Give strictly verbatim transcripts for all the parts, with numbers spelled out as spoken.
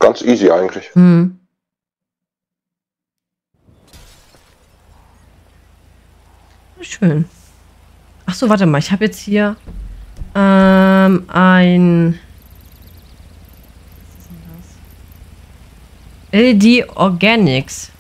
Ganz easy eigentlich. Hm. Schön. Ach so, warte mal. Ich habe jetzt hier ähm, ein L D Organics.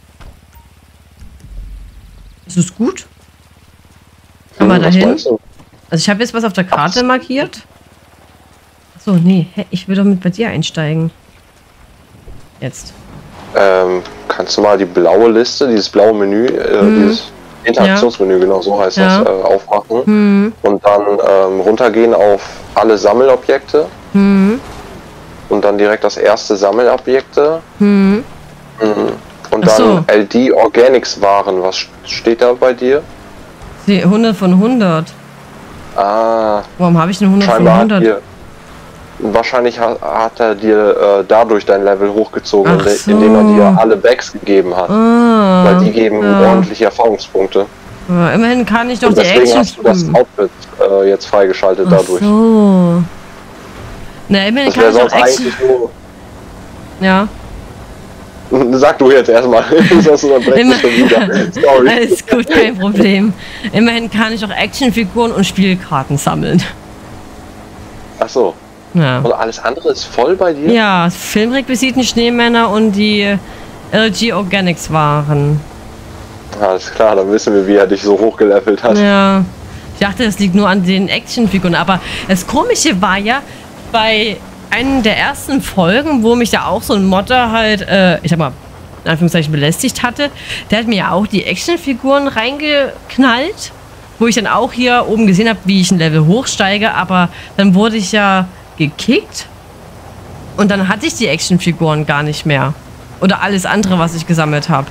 Ist es gut? Kann man Hm, was dahin? meinst du? Also ich habe jetzt was auf der Karte markiert. Ach so, nee. Hä, ich will doch mit bei dir einsteigen. Jetzt. Ähm, kannst du mal die blaue Liste, dieses blaue Menü, äh, Hm. dieses Interaktionsmenü, genau so heißt Ja. das, äh, aufmachen Hm. und dann ähm, runtergehen auf alle Sammelobjekte Hm. und dann direkt das erste Sammelobjekte Hm. mhm. und Ach so. dann L D Organics Waren. Was steht da bei dir? Sie- hundert von hundert. Ah, Warum habe ich denn hundert von scheinbar hat hundert? dir, wahrscheinlich hat, hat er dir äh, dadurch dein Level hochgezogen, Ach inde- so. indem er dir alle Bags gegeben hat. Ah, Weil die geben ja. ordentliche Erfahrungspunkte. Ja, immerhin kann ich doch Und die deswegen Action... hast du das Hm. Outfit äh, jetzt freigeschaltet Ach dadurch. so. Na, immerhin Das kann wäre ich doch sonst Action... eigentlich nur... Ja. Sag du jetzt erstmal, sonst unterbrechst du schon wieder. Sorry. Alles gut, kein Problem. Immerhin kann ich auch Actionfiguren und Spielkarten sammeln. Ach so. Ja. Und alles andere ist voll bei dir? Ja, Filmrequisiten, Schneemänner und die L G Organics Waren. Alles klar, dann wissen wir, wie er dich so hochgelevelt hat. Ja. Ich dachte, das liegt nur an den Actionfiguren. Aber das Komische war ja, bei einer der ersten Folgen, wo mich da auch so ein Modder halt, äh, ich sag mal, in Anführungszeichen belästigt hatte, der hat mir ja auch die Actionfiguren reingeknallt, wo ich dann auch hier oben gesehen habe, wie ich ein Level hochsteige, aber dann wurde ich ja gekickt und dann hatte ich die Actionfiguren gar nicht mehr. Oder alles andere, was ich gesammelt habe.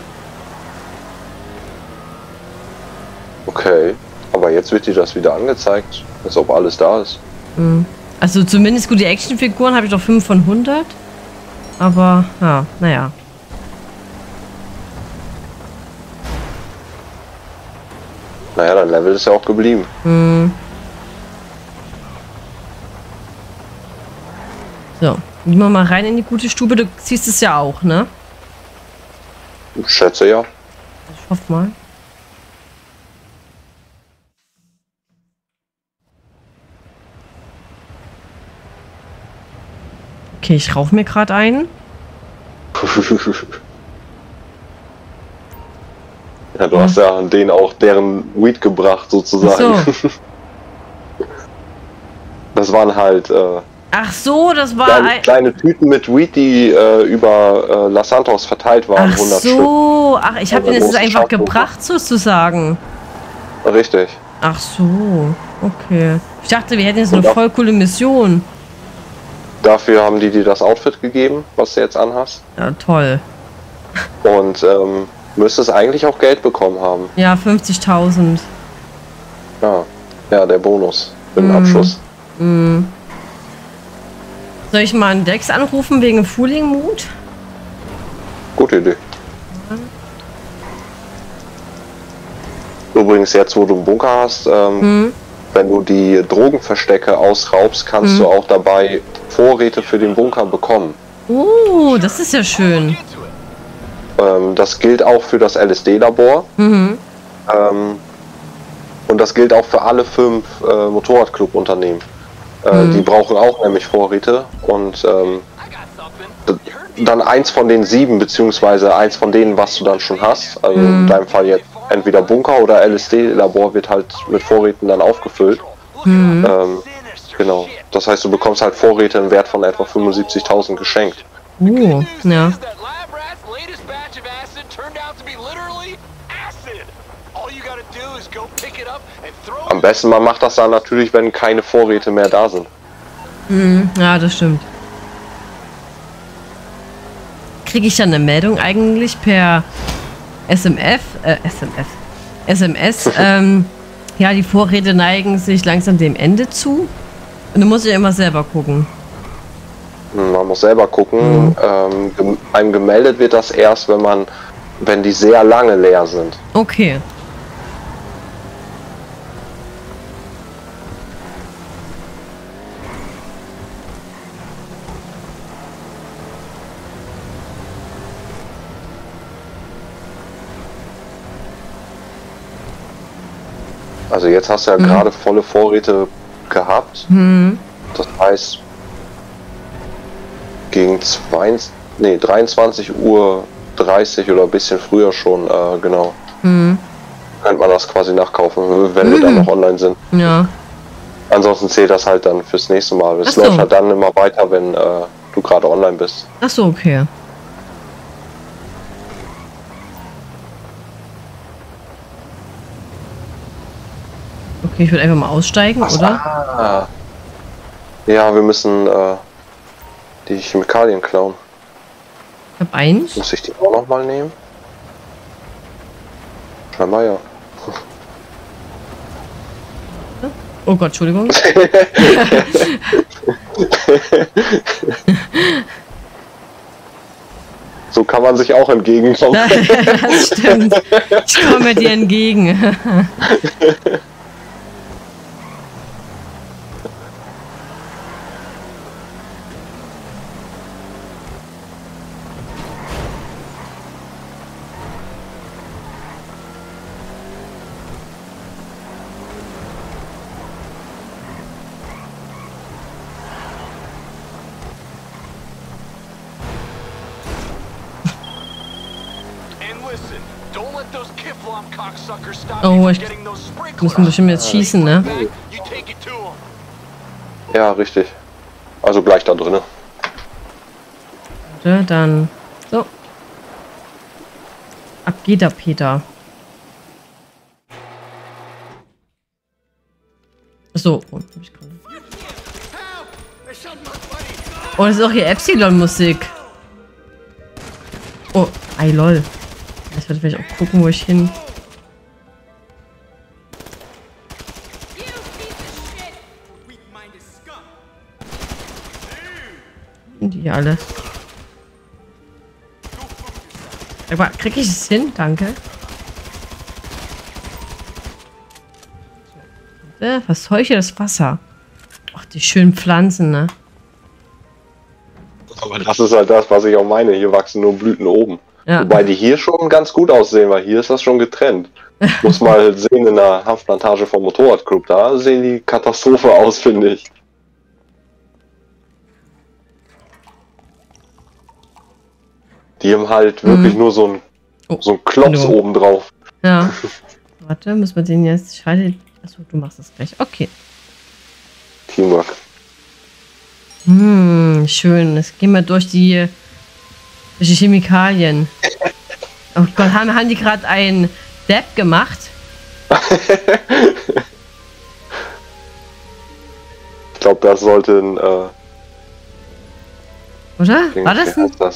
Okay, aber jetzt wird dir das wieder angezeigt, als ob alles da ist. Mhm. Also zumindest gut, die Actionfiguren habe ich doch fünf von hundert. Aber, ja, naja. Naja, dein Level ist ja auch geblieben. Mhm. So, gehen wir mal rein in die gute Stube. Du siehst es ja auch, ne? Ich schätze ja. Ich hoffe mal. Okay, ich rauche mir gerade ein. Ja, du hast ja denen auch deren Weed gebracht, sozusagen. Ach so. Das waren halt äh, Ach so, das war kleine, ein... kleine Tüten mit Weed, die äh, über äh, Los Santos verteilt waren, Ach hundert so, ach, ich habe Also den jetzt große einfach Schatztruhe. gebracht, sozusagen. Stück. Richtig. Ach so, okay. Ich dachte, wir hätten jetzt Und eine auch- voll coole Mission. Dafür haben die dir das Outfit gegeben, was du jetzt anhast. Ja, toll. Und ähm, müsstest eigentlich auch Geld bekommen haben. Ja, fünfzigtausend. Ja, ja, der Bonus für den Mhm. Abschluss. Mhm. Soll ich mal einen Dex anrufen wegen Fooling Mood? Gute Idee. Übrigens, jetzt wo du einen Bunker hast, ähm, Hm? wenn du die Drogenverstecke ausraubst, kannst Mhm. du auch dabei Vorräte für den Bunker bekommen. Oh, das ist ja schön. Ähm, das gilt auch für das L S D-Labor. Mhm. Ähm, und das gilt auch für alle fünf äh, Motorradclub-Unternehmen. Äh, Mhm. Die brauchen auch nämlich Vorräte. Und ähm, d- dann eins von den sieben, beziehungsweise eins von denen, was du dann schon hast. Also Mhm. in deinem Fall jetzt entweder Bunker oder L S D-Labor wird halt mit Vorräten dann aufgefüllt. Mhm. Ähm, genau. Das heißt, du bekommst halt Vorräte im Wert von etwa fünfundsiebzigtausend geschenkt. Oh, ja. Am besten man macht das dann natürlich, wenn keine Vorräte mehr da sind. Mhm. Ja, das stimmt. Kriege ich dann eine Meldung eigentlich per S M F, äh, S M F, S M S, ähm, ja, die Vorräte neigen sich langsam dem Ende zu. Und du musst ja immer selber gucken. Man muss selber gucken. Mhm. Ähm, gem- einem gemeldet wird das erst, wenn man, wenn die sehr lange leer sind. Okay. Also jetzt hast du ja mhm. gerade volle Vorräte gehabt. Mhm. Das heißt, gegen zweiundzwanzig, nee, dreiundzwanzig Uhr dreißig oder ein bisschen früher schon, äh, genau. Mhm. Könnte man das quasi nachkaufen, wenn mhm. wir dann noch online sind. Ja. Ansonsten zählt das halt dann fürs nächste Mal. Es so. läuft halt dann immer weiter, wenn äh, du gerade online bist. Ach so, okay. Okay, ich würde einfach mal aussteigen, Ach, oder? Ah. Ja, wir müssen äh, die Chemikalien klauen. Ich hab eins. Muss ich die auch noch mal nehmen? Scheinbar ja. Oh Gott, Entschuldigung. So kann man sich auch entgegenkommen. Das stimmt. Ich komme dir entgegen. Oh, ich müssen bestimmt jetzt schießen, ne? Ja, richtig. Also gleich da drinnen. Ja, dann. So. Ab geht der Peter. So. Oh, oh, das ist auch hier Epsilon-Musik. Oh, ei lol. Ich werde vielleicht auch gucken, wo ich hin. Die alle. Aber krieg ich es hin? Danke. Äh, verseuche das Wasser. Ach, die schönen Pflanzen, ne? Aber das ist halt das, was ich auch meine. Hier wachsen nur Blüten oben. Ja. Wobei die hier schon ganz gut aussehen, weil hier ist das schon getrennt. Muss mal sehen in der Hanfplantage vom Motorradclub. Da sehen die Katastrophe aus, finde ich. Die haben halt wirklich mhm. nur so ein, oh. so ein Klops no. oben drauf. Ja. Warte, müssen wir den jetzt... Schalte... Achso, du machst das gleich. Okay. Teamwork. Hm, schön. Jetzt gehen wir durch die, durch die Chemikalien. Oh Gott, haben, haben die gerade einen Depp gemacht? Ich glaube, das sollte ein... Äh, Oder? Ding, war das ein... Das?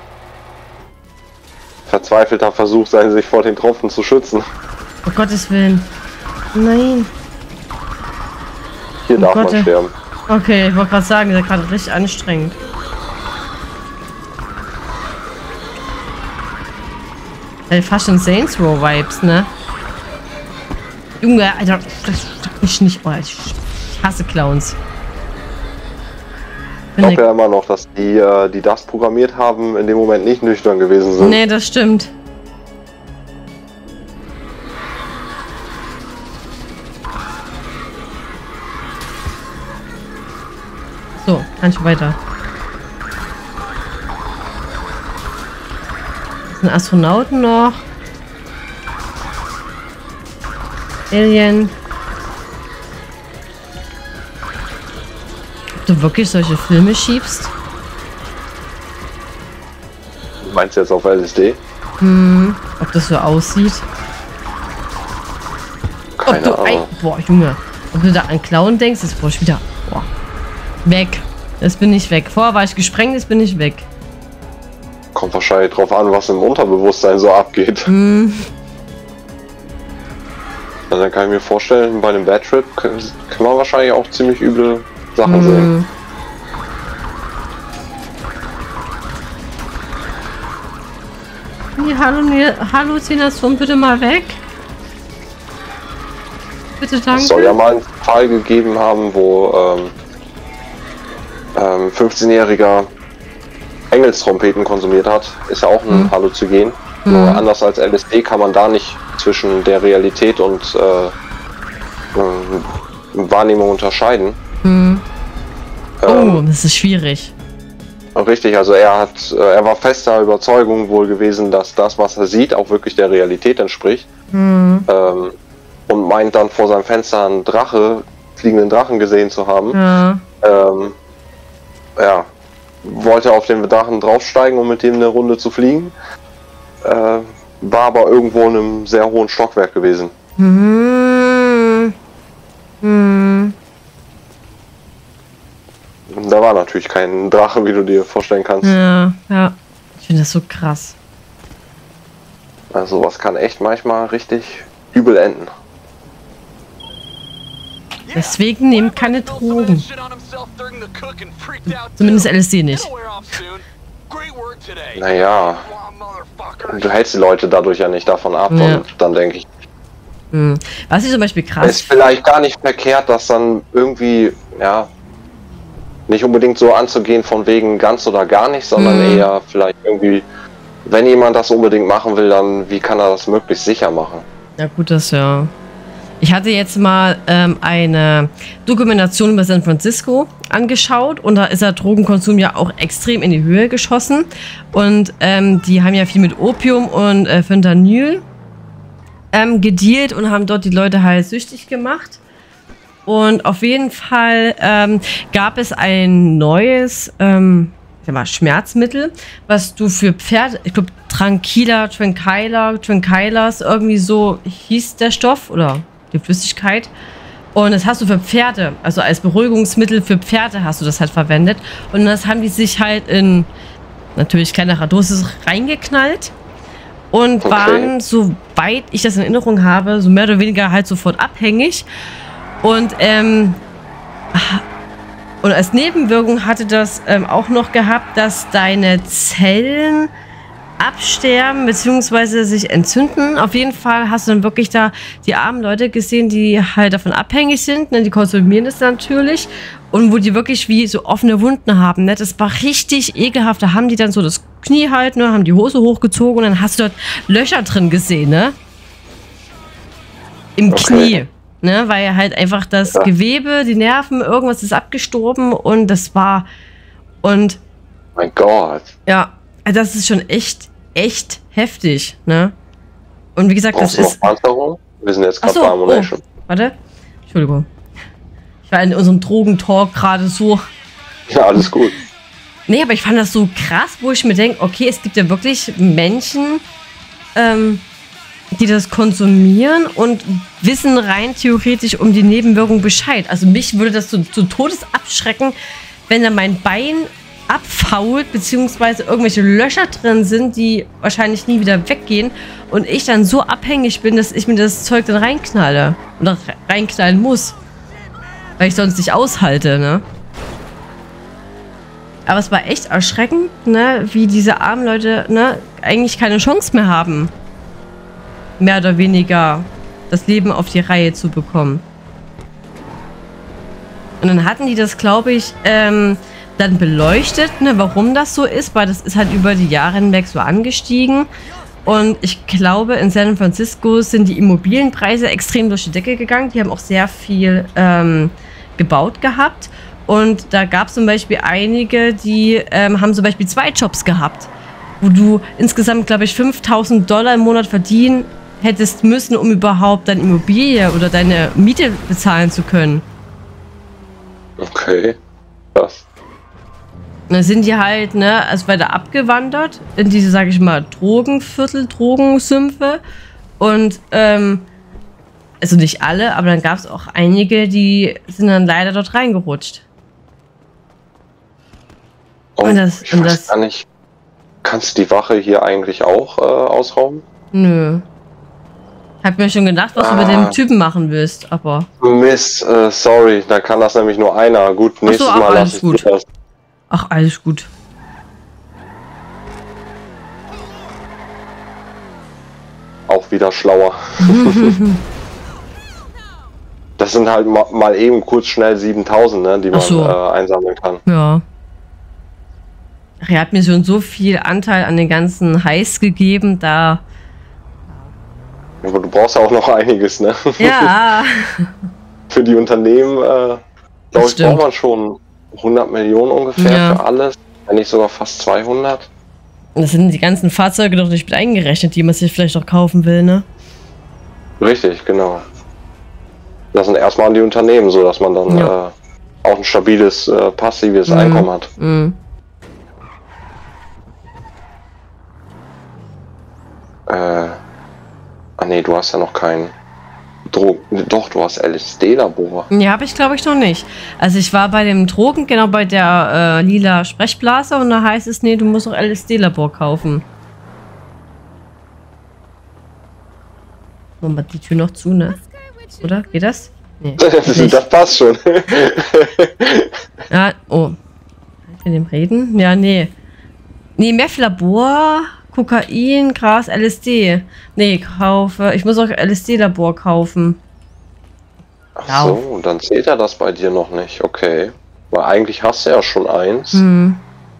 Verzweifelter Versuch sein, sich vor den Tropfen zu schützen. Oh Gottes Willen. Nein. Hier oh darf Gott, man sterben. Okay, ich wollte gerade sagen, das ist gerade richtig anstrengend. Ey, fast schon Saints Row Vibes, ne? Junge, Alter, das mich nicht mal. Ich hasse Clowns. Ich glaube ja immer noch, dass die, die das programmiert haben, in dem Moment nicht nüchtern gewesen sind. Nee, das stimmt. So, kann ich weiter. Das sind Astronauten noch. Alien. Ob du wirklich solche Filme schiebst? Du meinst jetzt auf L S D? Hm, ob das so aussieht? Keine ob du Ahnung. Ein, boah, Junge. Ob du da an Clown denkst, ist boah, wieder. Boah. Weg. Jetzt bin ich weg. Vorher war ich gesprengt, jetzt bin ich weg. Kommt wahrscheinlich drauf an, was im Unterbewusstsein so abgeht. Mm. Also dann kann ich mir vorstellen, bei einem Bad Trip kann man wahrscheinlich auch ziemlich üble Sachen mm. sehen. Die Halluzination bitte mal weg. Bitte, danke. Es soll ja mal einen Fall gegeben haben, wo ähm, ähm, fünfzehnjähriger Engelstrompeten konsumiert hat. Ist ja auch ein mhm. Halluzinogen. Mhm. Nur anders als L S D kann man da nicht zwischen der Realität und äh, äh, Wahrnehmung unterscheiden. Hm. Oh, Ähm, das ist schwierig. Richtig, also er hat, äh, er war fester Überzeugung wohl gewesen, dass das, was er sieht, auch wirklich der Realität entspricht. Hm. Ähm, und meint dann vor seinem Fenster einen Drache, fliegenden Drachen gesehen zu haben. Ja. Ähm, ja, wollte auf den Drachen draufsteigen, um mit dem eine Runde zu fliegen. Äh, war aber irgendwo in einem sehr hohen Stockwerk gewesen. Hm. Hm. Da war natürlich kein Drache, wie du dir vorstellen kannst. Ja, ja. Ich finde das so krass. Also sowas kann echt manchmal richtig übel enden. Deswegen nehmt keine Drogen. Zumindest L S D nicht. Naja, du hältst die Leute dadurch ja nicht davon ab, Ja. und dann denke ich, Hm. Was ich zum Beispiel krass. ist vielleicht gar nicht verkehrt, das dann irgendwie, ja, nicht unbedingt so anzugehen von wegen ganz oder gar nicht, sondern Mhm. eher vielleicht irgendwie, wenn jemand das unbedingt machen will, dann wie kann er das möglichst sicher machen? Ja, gut, das ja. Ich hatte jetzt mal ähm, eine Dokumentation über San Francisco angeschaut und da ist der Drogenkonsum ja auch extrem in die Höhe geschossen. Und ähm, die haben ja viel mit Opium und äh, Fentanyl ähm, gedealt und haben dort die Leute halt süchtig gemacht. Und auf jeden Fall ähm, gab es ein neues ähm, ich sag mal, Schmerzmittel, was du für Pferde, ich glaube Tranquila, Tranquila, Tranquilas, irgendwie so hieß der Stoff oder die Flüssigkeit. Und das hast du für Pferde, also als Beruhigungsmittel für Pferde hast du das halt verwendet. Und das haben die sich halt in natürlich kleinerer Dosis reingeknallt und Okay. waren, soweit ich das in Erinnerung habe, so mehr oder weniger halt sofort abhängig. Und ähm, und als Nebenwirkung hatte das ähm, auch noch gehabt, dass deine Zellen absterben bzw. sich entzünden. Auf jeden Fall hast du dann wirklich da die armen Leute gesehen, die halt davon abhängig sind. Ne? Die konsumieren das natürlich. Und wo die wirklich wie so offene Wunden haben. Ne? Das war richtig ekelhaft. Da haben die dann so das Knie halt, ne? Haben die Hose hochgezogen und dann hast du dort Löcher drin gesehen, ne? Im Okay. Knie. Ne, weil halt einfach das Ja. Gewebe, die Nerven, irgendwas ist abgestorben und das war und Mein Gott. ja, das ist schon echt, echt heftig, ne? Und wie gesagt, Brauchst das du noch ist. Panzerung? Wir sind jetzt Ach gerade so, bei Ammunition. oh, warte. Entschuldigung. Ich war in unserem Drogentalk gerade so. Ja, alles gut. Nee, aber ich fand das so krass, wo ich mir denke, okay, es gibt ja wirklich Menschen, ähm, die das konsumieren und wissen rein theoretisch um die Nebenwirkung Bescheid. Also mich würde das zu, zu Todes abschrecken, wenn da mein Bein abfault, beziehungsweise irgendwelche Löcher drin sind, die wahrscheinlich nie wieder weggehen und ich dann so abhängig bin, dass ich mir das Zeug dann reinknalle oder reinknallen muss, weil ich sonst nicht aushalte, ne? Aber es war echt erschreckend, ne, wie diese armen Leute, ne, eigentlich keine Chance mehr haben, mehr oder weniger das Leben auf die Reihe zu bekommen. Und dann hatten die das, glaube ich, ähm, dann beleuchtet, ne, warum das so ist, weil das ist halt über die Jahre hinweg so angestiegen. Und ich glaube, in San Francisco sind die Immobilienpreise extrem durch die Decke gegangen. Die haben auch sehr viel ähm, gebaut gehabt. Und da gab es zum Beispiel einige, die ähm, haben zum Beispiel zwei Jobs gehabt, wo du insgesamt, glaube ich, fünftausend Dollar im Monat verdienen hättest müssen, um überhaupt deine Immobilie oder deine Miete bezahlen zu können. Okay. Krass. Und dann sind die halt, ne, also weiter abgewandert in diese, sage ich mal, Drogenviertel, Drogensümpfe. Und, ähm, also nicht alle, aber dann gab es auch einige, die sind dann leider dort reingerutscht. Oh, Und das- ich und weiß das- gar nicht. Kannst du die Wache hier eigentlich auch äh, ausrauben? Nö. Hab mir schon gedacht, was du mit Ah. dem Typen machen willst, aber. Mist, äh, sorry, da kann das nämlich nur einer. Gut, nächstes ach, Mal alles lasse ich gut. dir das. Ach, alles gut. Auch wieder schlauer. Das sind halt ma mal eben kurz schnell siebentausend, ne, die man Ach so. äh, einsammeln kann. Ja. Ach, er hat mir schon so viel Anteil an den ganzen Highs gegeben, da. Aber du brauchst ja auch noch einiges, ne? Ja. für die Unternehmen, äh, glaube ich, braucht man schon hundert Millionen ungefähr ja. für alles. Wenn nicht sogar fast zweihundert. Das sind die ganzen Fahrzeuge doch nicht mit eingerechnet, die man sich vielleicht auch kaufen will, ne? Richtig, genau. Das sind erstmal an die Unternehmen, so dass man dann ja. äh, auch ein stabiles, äh, passives mhm. Einkommen hat. Mhm. Äh, ah ne, du hast ja noch keinen Drogen. Doch, du hast L S D-Labor. Ja, habe ich glaube ich noch nicht. Also ich war bei dem Drogen, genau bei der äh, lila Sprechblase und da heißt es, nee, du musst auch L S D-Labor kaufen. Machen wir die Tür noch zu, ne? Oder? Geht das? Nee. Das passt schon. Ja, oh. Mit dem Reden? Ja, nee. Nee, Meth-Labor, Kokain, Gras, L S D. Nee, kaufe. Ich muss auch L S D-Labor kaufen. Ach so, und dann zählt er das bei dir noch nicht. Okay. Weil eigentlich hast du ja schon eins. Hm.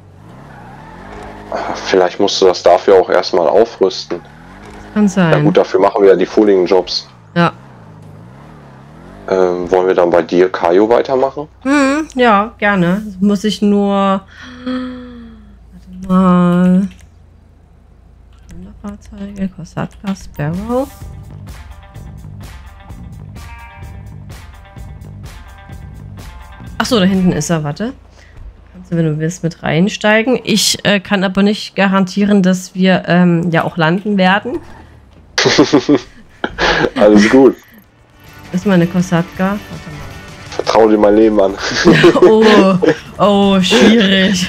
Vielleicht musst du das dafür auch erstmal aufrüsten. Kann sein. Ja gut, dafür machen wir ja die Fooling-Jobs. Ja. Ähm, wollen wir dann bei dir Kajo weitermachen? Hm, ja, gerne. Das muss ich nur... Warte mal... Sonderfahrzeuge, Kosatka, Sparrow. Achso, da hinten ist er, warte. Kannst du, wenn du willst, mit reinsteigen. Ich äh, kann aber nicht garantieren, dass wir ähm, ja auch landen werden. Alles gut. Ist meine Kosatka. Vertrau dir mein Leben an. Oh, oh, schwierig.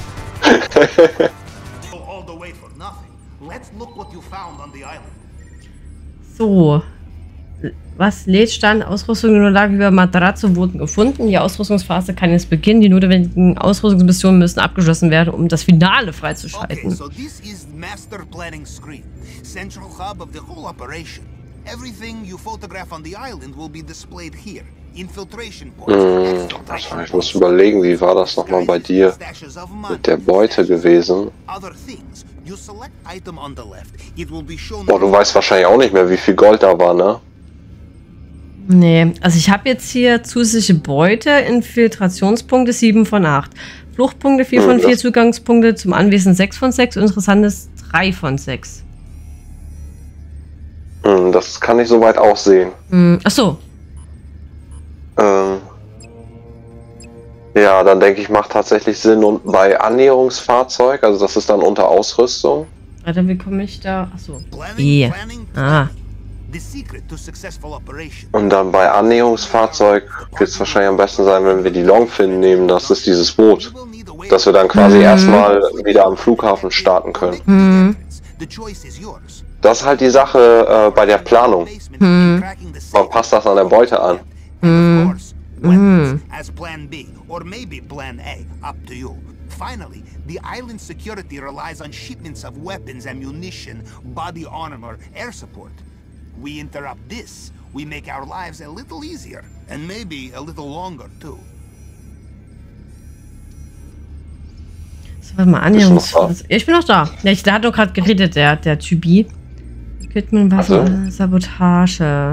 So. Was lädt Stand? Ausrüstung und Lage über Matarazzo wurden gefunden. Die Ausrüstungsphase kann jetzt beginnen. Die notwendigen Ausrüstungsmissionen müssen abgeschlossen werden, um das Finale freizuschalten. Okay, so this is master planning screen. Central hub of the whole operation. Everything you photograph on the island will be displayed here. Infiltration points. Hm, ich muss überlegen, wie war das nochmal bei dir mit der Beute gewesen? Boah, du weißt wahrscheinlich auch nicht mehr, wie viel Gold da war, ne? Nee, also ich habe jetzt hier zusätzliche Beute, Infiltrationspunkte sieben von acht. Fluchtpunkte vier von vier, Zugangspunkte zum Anwesen sechs von sechs, interessantes drei von sechs. Das kann ich soweit auch sehen. Ach so. Ähm, ja, dann denke ich, macht tatsächlich Sinn und bei Annäherungsfahrzeug, also das ist dann unter Ausrüstung. Alter, wie komme ich da? Achso. E. Ah. Und dann bei Annäherungsfahrzeug wird es wahrscheinlich am besten sein, wenn wir die Longfin nehmen, das ist dieses Boot. Dass wir dann quasi mhm. erstmal wieder am Flughafen starten können. Mhm. Das ist halt die Sache äh, bei der Planung. Hm. Man passt das an der Beute an. Hm. Hm. Finally, the island security relies on shipments of weapons, ammunition, body armor, air support. We interrupt this, we make our lives a little easier, and maybe a little longer too. So, warte mal an, Jungs. Ich bin noch da. Ja, ich, der hat doch gerade geredet, der, der Typi. Equipment, Wasser, also? Sabotage.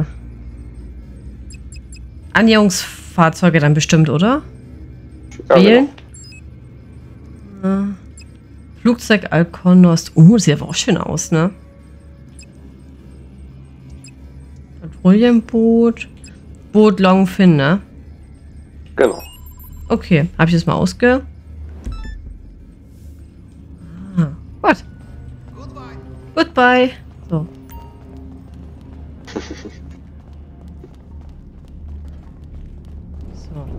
Annäherungsfahrzeuge dann bestimmt, oder? Ja, Wählen. Genau. Äh, Flugzeug Alkonost. Oh, sieht aber auch schön aus, ne? Patrouillenboot. Boot Longfin, ne? Genau. Okay, habe ich das mal ausge... Ah, gut. Goodbye. Goodbye. So. So.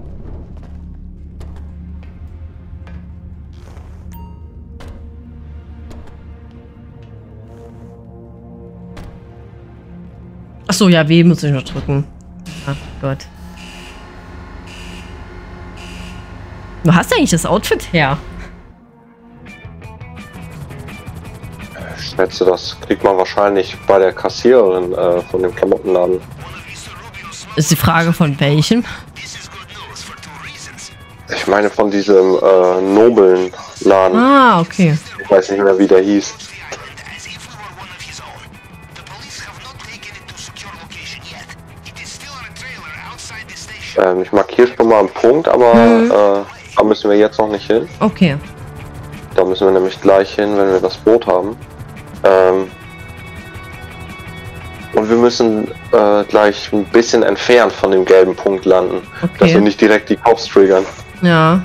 Achso, ja, W muss ich noch drücken. Ach Gott. Du hast eigentlich das Outfit her. Ich schätze, das kriegt man wahrscheinlich bei der Kassiererin äh, von dem Klamottenladen. Ist die Frage von welchem? Ich meine von diesem äh, noblen Laden. Ah, okay. Ich weiß nicht mehr, wie der hieß. Ähm, ich markiere schon mal einen Punkt, aber mhm. äh, da müssen wir jetzt noch nicht hin. Okay. Da müssen wir nämlich gleich hin, wenn wir das Boot haben. Ähm, und wir müssen äh, gleich ein bisschen entfernt von dem gelben Punkt landen, okay. dass wir nicht direkt die Cops triggern. Ja.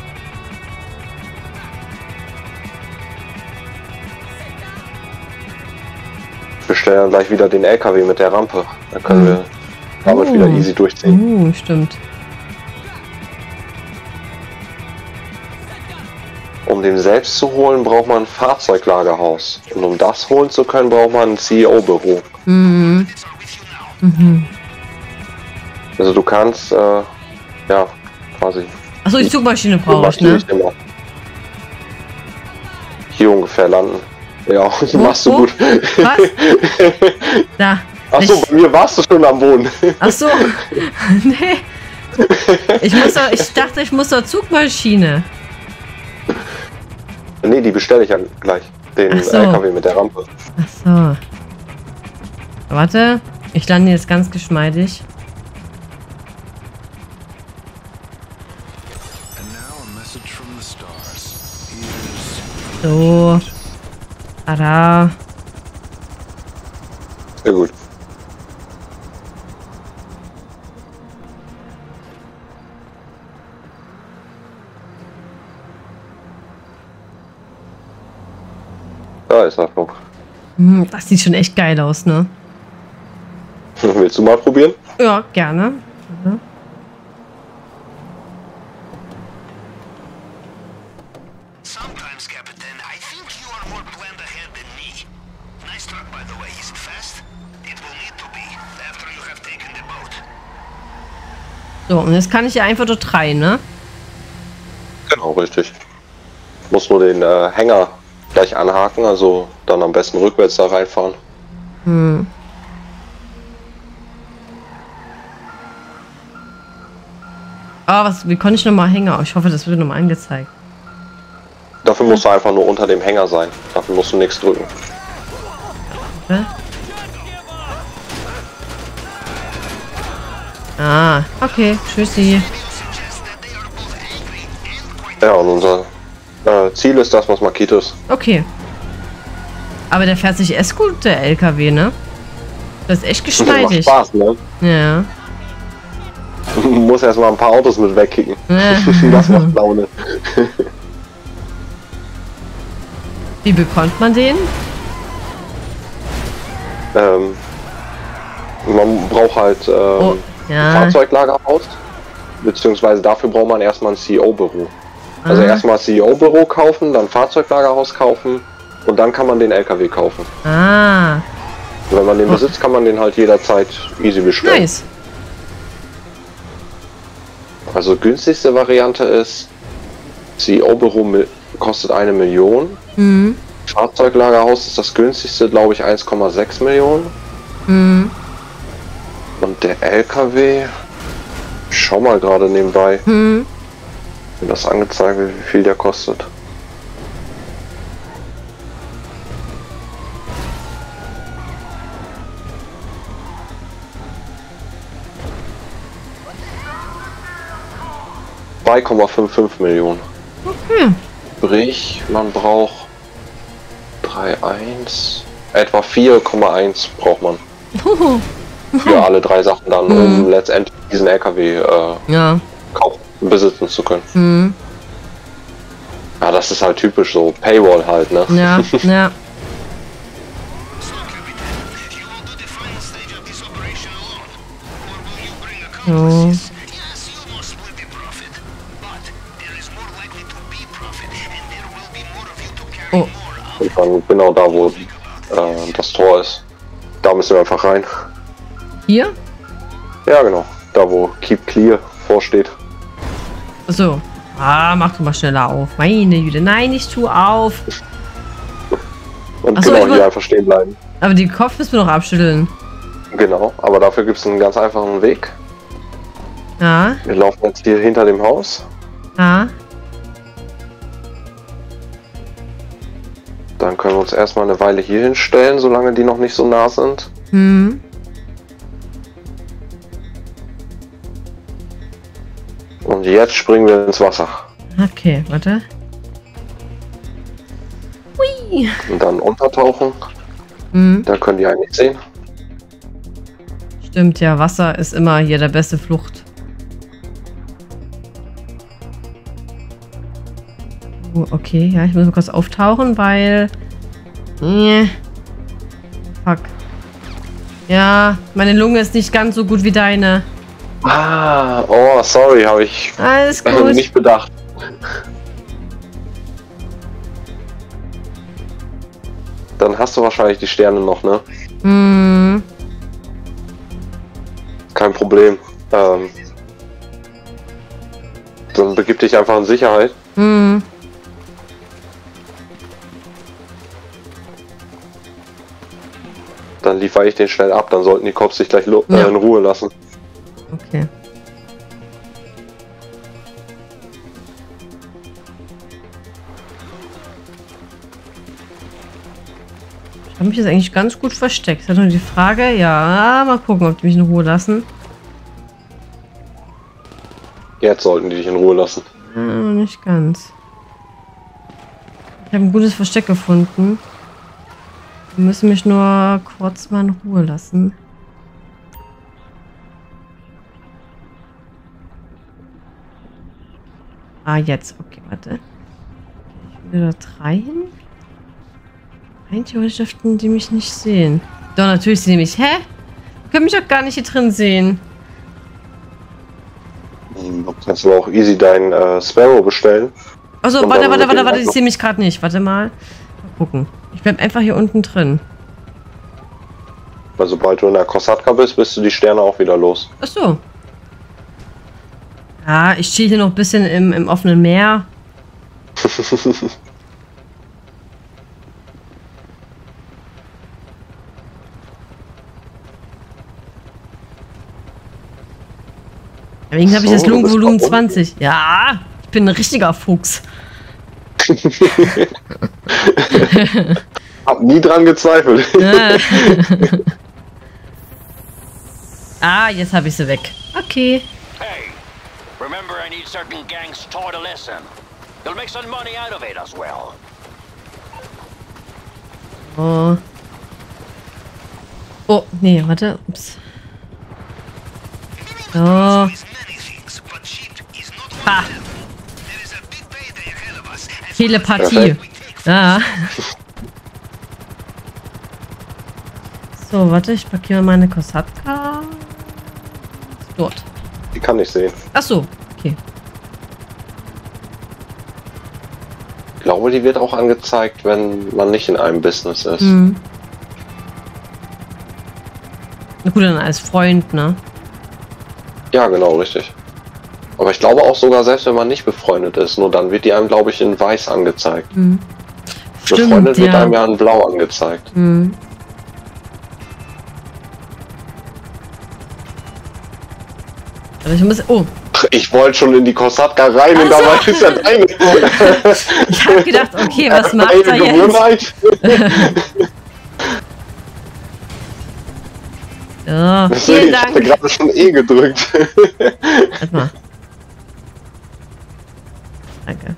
Wir stellen dann gleich wieder den L K W mit der Rampe. Dann können mhm. wir damit oh. wieder easy durchziehen. Oh, stimmt. Um den selbst zu holen, braucht man ein Fahrzeuglagerhaus. Und um das holen zu können, braucht man ein C E O-Büro. Mhm. Mhm. Also du kannst, äh, ja, quasi... Achso, die Zugmaschine brauche ich, ne? Immer. Hier ungefähr landen. Ja, das oh, machst du oh. gut. Was? Da. Achso, ich... bei mir warst du schon am Boden. Achso. Nee. Ich, muss doch, ich dachte, ich muss zur Zugmaschine. Nee, die bestelle ich ja gleich. Den so. L K W mit der Rampe. Achso. Warte, ich lande jetzt ganz geschmeidig. So. Tada. Sehr gut. Da ist er noch. Das sieht schon echt geil aus, ne? Willst du mal probieren? Ja, gerne. Mhm. Sometimes, Captain, I think you are more planned ahead than me. Nice truck, by the way. Is it fast? It will need to be after you have taken the boat. So, und jetzt kann ich ja einfach dort rein, ne? Genau, richtig. Muss nur den äh, Hänger gleich anhaken, also dann am besten rückwärts da reinfahren. Hm. Ah, was, wie konnte ich nochmal Hänger? Ich hoffe, das wird nochmal angezeigt. Dafür musst du einfach nur unter dem Hänger sein. Dafür musst du nichts drücken. Okay. Ah, okay, tschüssi. Ja, und unser äh, Ziel ist das, was markiert ist. Okay. Aber der fährt sich echt gut, der L K W, ne? Das ist echt geschmeidig. Macht Spaß, ne? Ja. Du musst erstmal ein paar Autos mit wegkicken. Ja. Das macht Laune. Wie bekommt man den? Ähm, man braucht halt ähm, oh, ja. ein Fahrzeuglagerhaus, beziehungsweise dafür braucht man erstmal ein C E O-Büro. Also ah. erstmal C E O-Büro kaufen, dann Fahrzeuglagerhaus kaufen und dann kann man den L K W kaufen. Ah. Und wenn man den besitzt, kann man den halt jederzeit easy bestellen. Nice. Also günstigste Variante ist, C E O-Büro kostet eine Million. Mhm. Fahrzeuglagerhaus ist das günstigste, glaube ich, eins Komma sechs Millionen. Mhm. Und der L K W, ich schau mal gerade nebenbei, mhm. mir das angezeigt, wie viel der kostet. zwei Komma fünfundfünfzig Millionen. Okay. Sprich, man braucht drei Komma eins, etwa vier Komma eins braucht man. Für alle drei Sachen dann, um mhm. letztendlich diesen L K W äh, ja. kaufen, besitzen zu können. Mhm. Ja, das ist halt typisch so, Paywall halt, ne? Ja, ja. So. Oh. Und dann genau da, wo äh, das Tor ist. Da müssen wir einfach rein. Hier? Ja, genau. Da, wo Keep Clear vorsteht. So. Ah, mach du mal schneller auf. Meine Güte. Nein, ich tu auf. Und Ach so, genau hier einfach stehen bleiben. Aber den Kopf müssen wir noch abschütteln. Genau, aber dafür gibt es einen ganz einfachen Weg. Ja. Wir laufen jetzt hier hinter dem Haus. Ja. Dann können wir uns erstmal eine Weile hier hinstellen, solange die noch nicht so nah sind. Hm. Und jetzt springen wir ins Wasser. Okay, warte. Hui. Und dann untertauchen. Mhm. Da können die eigentlich sehen. Stimmt, ja, Wasser ist immer hier der beste Flucht. Oh, okay, ja, ich muss mal kurz auftauchen, weil... Nee. Fuck. Ja, meine Lunge ist nicht ganz so gut wie deine. Ah, oh, sorry, habe ich Alles gut. nicht bedacht. Dann hast du wahrscheinlich die Sterne noch, ne? Hm. Kein Problem. Ähm, dann begib dich einfach in Sicherheit. Hm. Dann liefere ich den schnell ab. Dann sollten die Cops sich gleich lo Ja. äh, in Ruhe lassen. Okay. Ich habe mich jetzt eigentlich ganz gut versteckt. Das ist nur die Frage, ja, mal gucken, ob die mich in Ruhe lassen. Jetzt sollten die dich in Ruhe lassen. Ja, nicht ganz. Ich habe ein gutes Versteck gefunden. Wir müssen mich nur kurz mal in Ruhe lassen. Ah, jetzt. Okay, warte. Ich will da rein. Rein theoretisch dürften die mich nicht sehen. Doch, natürlich sehen die mich. Hä? Die können mich doch gar nicht hier drin sehen. Du kannst aber auch easy deinen äh, Sparrow bestellen. Achso, Und warte, dann warte, mit warte, dem warte, ich noch- sehe mich gerade nicht. Warte mal. Mal gucken. Ich bleib einfach hier unten drin. Weil sobald du in der Kosatka bist, bist du die Sterne auch wieder los. Achso. Ja, ich chill hier noch ein bisschen im, im offenen Meer. Deswegen habe ich So, das du bist Lungenvolumen verbunden. zwanzig. Ja, ich bin ein richtiger Fuchs. Hab nie dran gezweifelt. Ja. Ah, jetzt habe ich sie weg. Okay. Hey, remember I need certain gangs taught a lesson. You'll make some money out of it as well. Oh. Oh, nee, warte. Ups. So. Ha. Telepathie. Ja. So, warte, ich markiere meine Kosatka. Dort. Die kann ich sehen. Ach so, okay. Ich glaube, die wird auch angezeigt, wenn man nicht in einem Business ist. Hm. Na gut, dann als Freund, ne? Ja, genau, richtig. Aber ich glaube auch sogar, selbst wenn man nicht befreundet ist, nur dann wird die einem, glaube ich, in weiß angezeigt. Hm. Befreundet wird ja. einem ja in blau angezeigt. Hm. Also ich muss. Oh, Ich wollte schon in die Kosatka rein und Ach so. dabei ist ja deine. ich habe gedacht, okay, was macht Eine er jetzt? Gewohnheit. Ja, Deswegen, vielen ich hatte Dank. gerade schon E gedrückt. Warte mal. Danke.